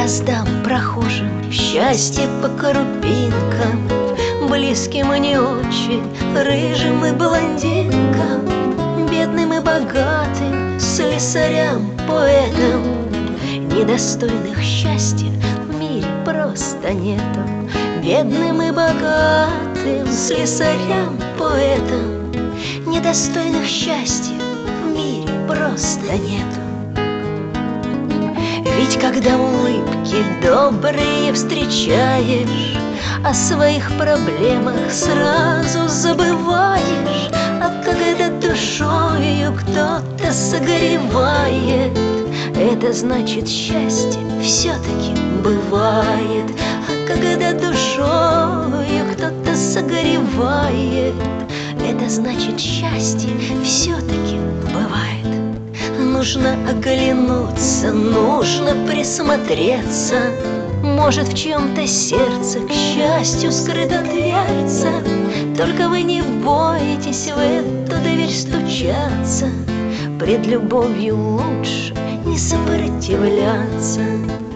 раздам прохожим счастье по крупинкам, близким и не очень, рыжим и блондинкам, бедным и богатым, слесарям, поэтам. Недостойных счастья в мире просто нету. Бедным и богатым, слесарям, поэтам. Недостойных счастья в мире просто нету. Ведь когда улыбки добрые встречаешь, о своих проблемах сразу забываешь. А когда душою кто-то согревает, это значит, счастье все-таки бывает. А когда душою кто-то согревает, это значит, счастье все-таки бывает. Нужно оглянуться, нужно присмотреться. Может, в чьем-то сердце к счастью скрыта дверца. Только вы не бойтесь в эту дверь стучаться. Пред любовью лучше не сопротивляться.